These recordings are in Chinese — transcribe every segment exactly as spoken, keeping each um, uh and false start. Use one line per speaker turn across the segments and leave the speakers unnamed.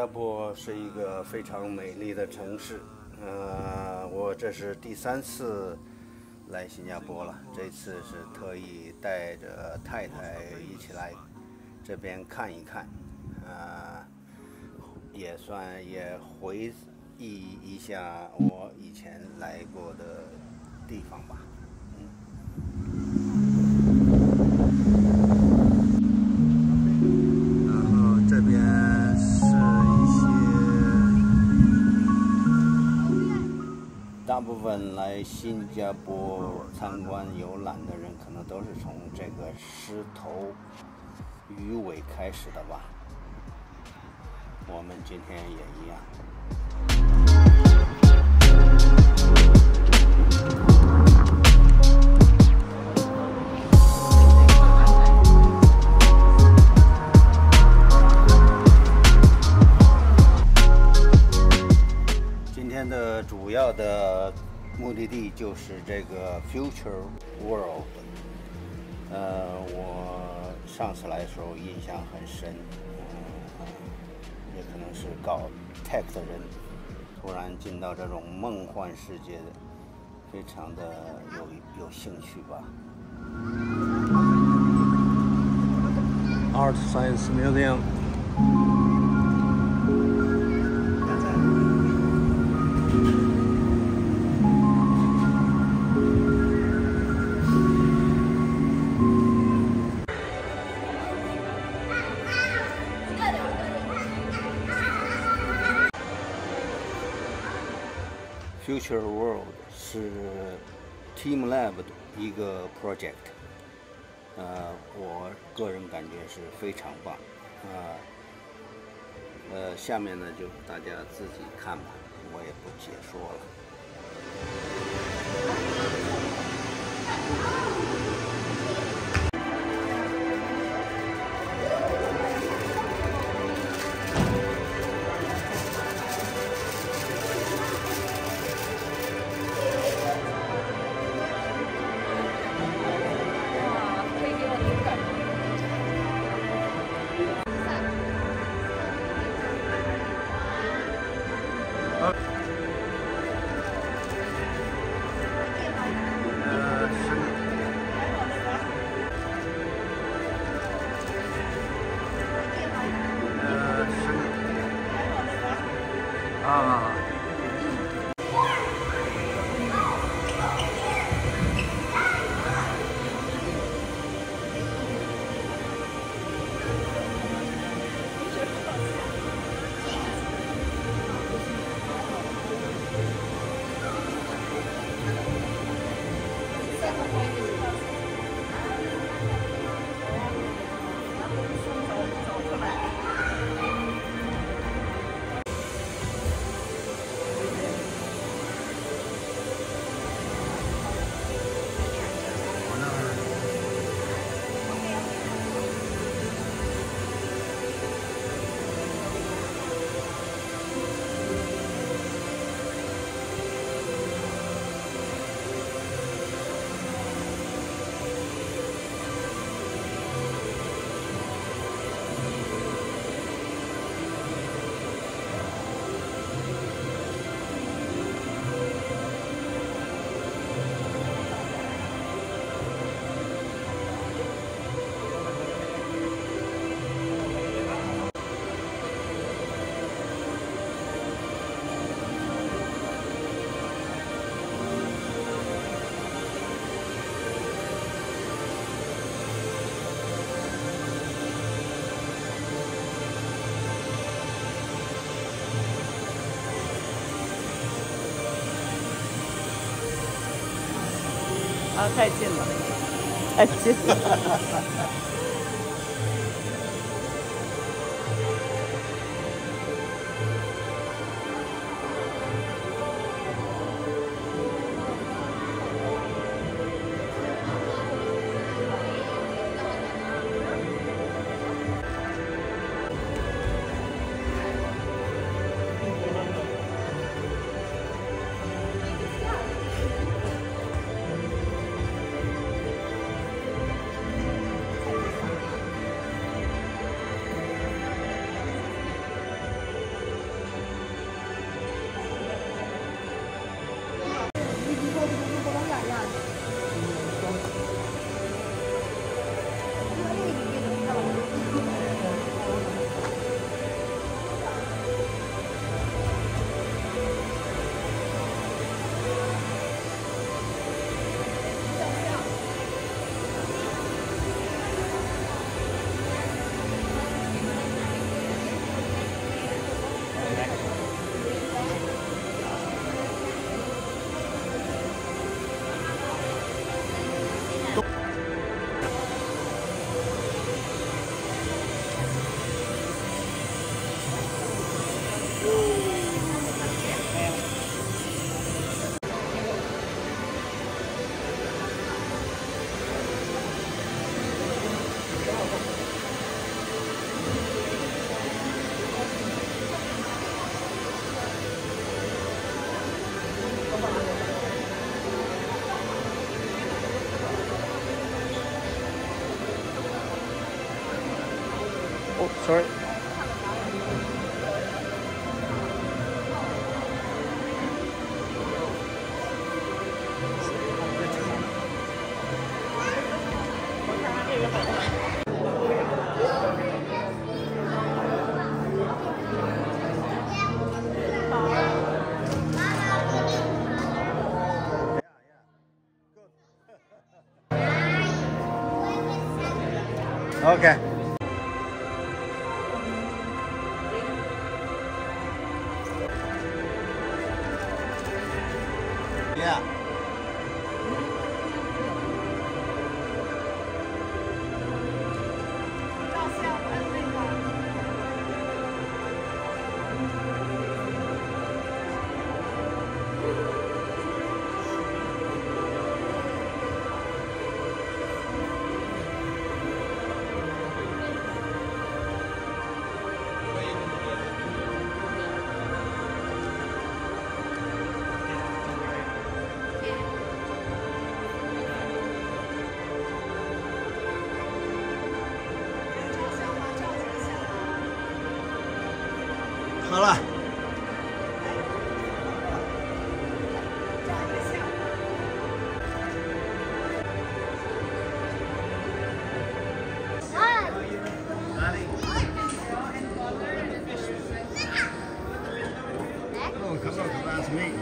加坡是一个非常美丽的城市，呃，我这是第三次来新加坡了，这次是特意带着太太一起来这边看一看，呃，也算也回忆一下我以前来过的地方吧。大部分来新加坡参观游览的人，可能都是从这个狮头鱼尾开始的吧。我们今天也一样。今天的主要的目的地就是这个 Future World。呃，我上次来的时候印象很深，呃，也可能是搞 tech 的人突然进到这种梦幻世界，非常的有有兴趣吧。ArtScience Museum。Future World 是 TeamLab 的一个 project， 呃，我个人感觉是非常棒，呃，呃，下面呢就大家自己看吧，我也不解说了。啊。
啊，太近了，太近了。 哦，sorry。
Okay. Yeah.好了。Oh, come on, come on, it's me.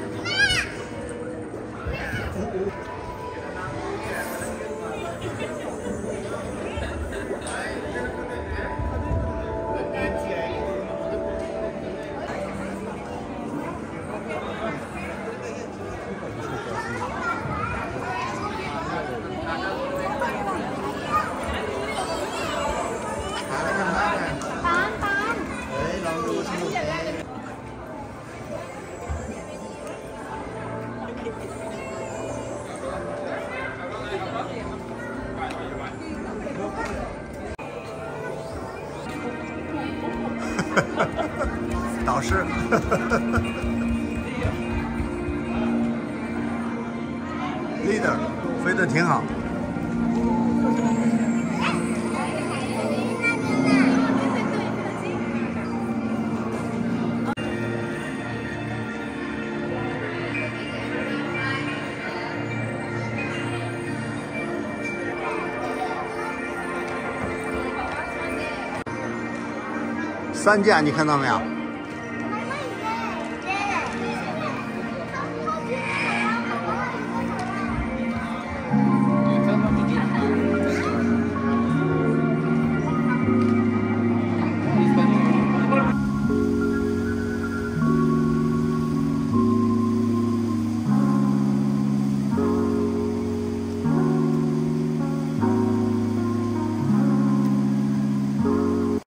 导师，leader 飞得挺好。三架，你看到没有？